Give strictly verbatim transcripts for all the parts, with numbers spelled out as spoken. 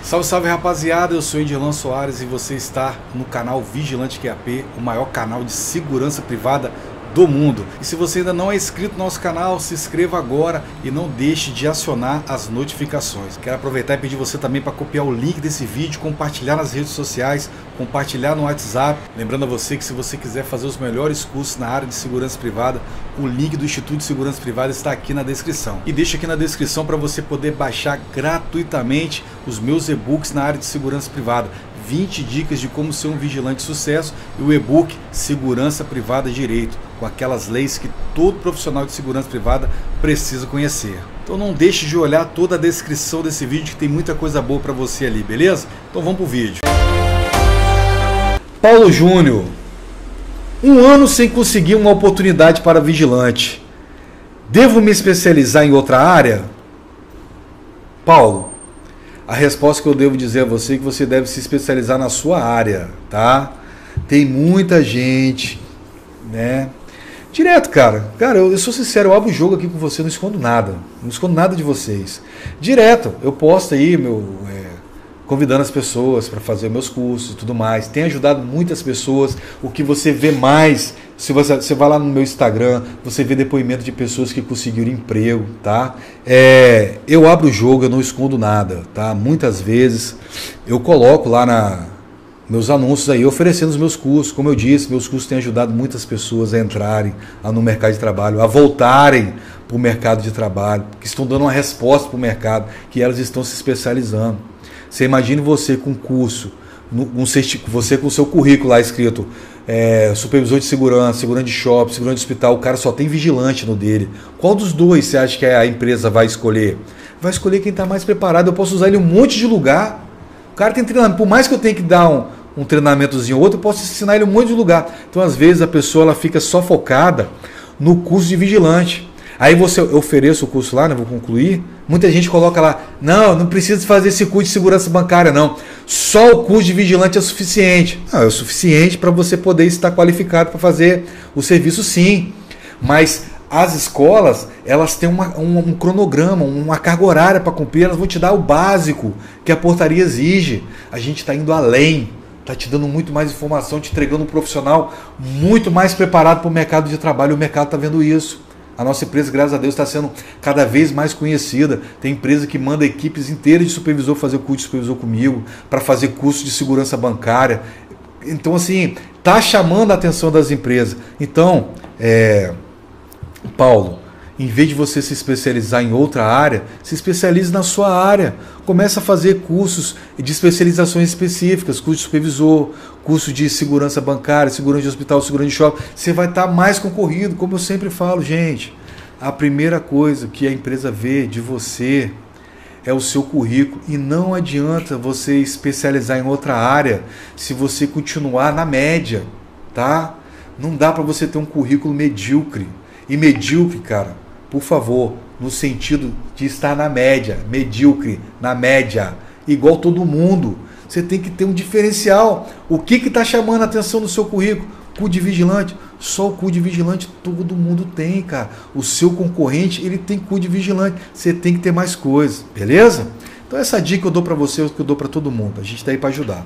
Salve, salve rapaziada, eu sou Edirlan Soares e você está no canal Vigilante Q A P, o maior canal de segurança privada do mundo. E se você ainda não é inscrito no nosso canal, se inscreva agora e não deixe de acionar as notificações. Quero aproveitar e pedir você também para copiar o link desse vídeo, compartilhar nas redes sociais, compartilhar no WhatsApp. Lembrando a você que se você quiser fazer os melhores cursos na área de segurança privada, o link do Instituto de Segurança Privada está aqui na descrição. E deixa aqui na descrição para você poder baixar gratuitamente os meus e-books na área de segurança privada. vinte dicas de como ser um vigilante de sucesso e o e-book Segurança Privada Direito, com aquelas leis que todo profissional de segurança privada precisa conhecer. Então não deixe de olhar toda a descrição desse vídeo que tem muita coisa boa para você ali, beleza? Então vamos pro vídeo. Paulo Júnior, um ano sem conseguir uma oportunidade para vigilante. Devo me especializar em outra área? Paulo, a resposta que eu devo dizer a você é que você deve se especializar na sua área, tá? Tem muita gente, né? Direto, cara. Cara, eu, eu sou sincero, eu abro o jogo aqui com você, não escondo nada. Não escondo nada de vocês. Direto, eu posto aí, meu, é, convidando as pessoas para fazer meus cursos e tudo mais. Tem ajudado muitas pessoas. O que você vê mais, se você, você vai lá no meu Instagram, você vê depoimento de pessoas que conseguiram emprego, tá? É, eu abro o jogo, eu não escondo nada, tá? Muitas vezes eu coloco lá na meus anúncios aí oferecendo os meus cursos. Como eu disse, meus cursos têm ajudado muitas pessoas a entrarem no mercado de trabalho, a voltarem para o mercado de trabalho, que estão dando uma resposta para o mercado, que elas estão se especializando. Você imagine você com curso, um, você com o seu currículo lá escrito é, supervisor de segurança, segurança de shopping, segurança de hospital, o cara só tem vigilante no dele. Qual dos dois você acha que a empresa vai escolher? Vai escolher quem está mais preparado. Eu posso usar ele em um monte de lugar. O cara tem treinamento, por mais que eu tenha que dar um, um treinamentozinho ou outro, eu posso ensinar ele em um monte de lugar. Então às vezes a pessoa ela fica só focada no curso de vigilante. Aí você, eu ofereço o curso lá, né, vou concluir, muita gente coloca lá, não, não precisa fazer esse curso de segurança bancária não, só o curso de vigilante é suficiente. Não, é o suficiente para você poder estar qualificado para fazer o serviço sim, mas as escolas, elas têm uma, um, um cronograma, uma carga horária para cumprir, elas vão te dar o básico que a portaria exige. A gente está indo além, está te dando muito mais informação, te entregando um profissional muito mais preparado para o mercado de trabalho, o mercado está vendo isso. A nossa empresa, graças a Deus, está sendo cada vez mais conhecida. Tem empresa que manda equipes inteiras de supervisor fazer curso de supervisor comigo, para fazer curso de segurança bancária. Então, assim, está chamando a atenção das empresas. Então, é, Paulo, em vez de você se especializar em outra área, se especialize na sua área. Começa a fazer cursos de especializações específicas, curso de supervisor, curso de segurança bancária, segurança de hospital, segurança de shopping. Você vai estar mais concorrido, como eu sempre falo, gente. A primeira coisa que a empresa vê de você é o seu currículo. E não adianta você especializar em outra área se você continuar na média, tá? Não dá para você ter um currículo medíocre. E medíocre, cara, por favor, no sentido de estar na média, medíocre, na média, igual todo mundo. Você tem que ter um diferencial. O que está chamando a atenção no seu currículo? C U de vigilante. Só o C U de vigilante todo mundo tem, cara. O seu concorrente, ele tem C U de vigilante. Você tem que ter mais coisas, beleza? Então essa dica eu dou para você, que eu dou para todo mundo. A gente está aí para ajudar.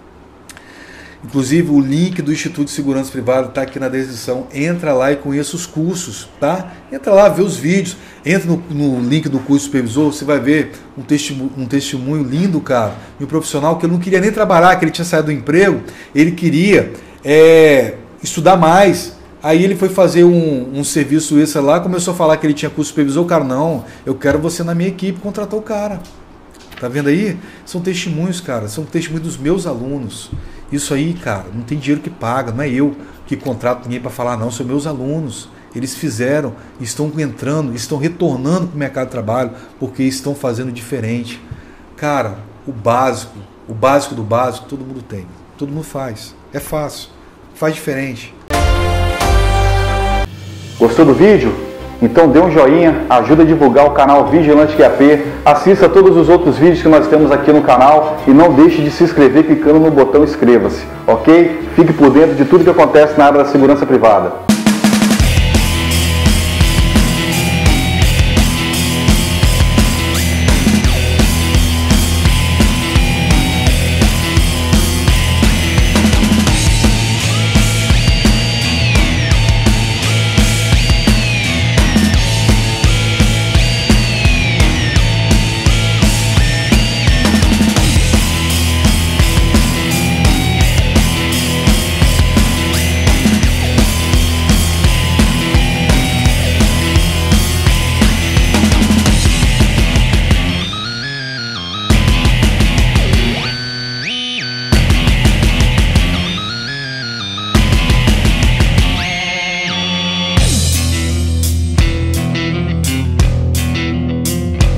Inclusive o link do Instituto de Segurança Privada está aqui na descrição. Entra lá e conheça os cursos, tá? Entra lá, vê os vídeos. Entra no, no link do curso supervisor, você vai ver um testemunho, um testemunho lindo, cara. De um profissional que ele não queria nem trabalhar, que ele tinha saído do emprego. Ele queria é, estudar mais. Aí ele foi fazer um, um serviço extra lá, começou a falar que ele tinha curso supervisor. O cara, não, eu quero você na minha equipe, contratou o cara. Tá vendo aí? São testemunhos, cara. São testemunhos dos meus alunos. Isso aí, cara, não tem dinheiro que paga. Não é eu que contrato ninguém para falar, não. São meus alunos. Eles fizeram, estão entrando, estão retornando para o mercado de trabalho porque estão fazendo diferente. Cara, o básico, o básico do básico, todo mundo tem. Todo mundo faz. É fácil. Faz diferente. Gostou do vídeo? Então dê um joinha, ajuda a divulgar o canal Vigilante Q A P, assista todos os outros vídeos que nós temos aqui no canal e não deixe de se inscrever clicando no botão inscreva-se, ok? Fique por dentro de tudo que acontece na área da segurança privada.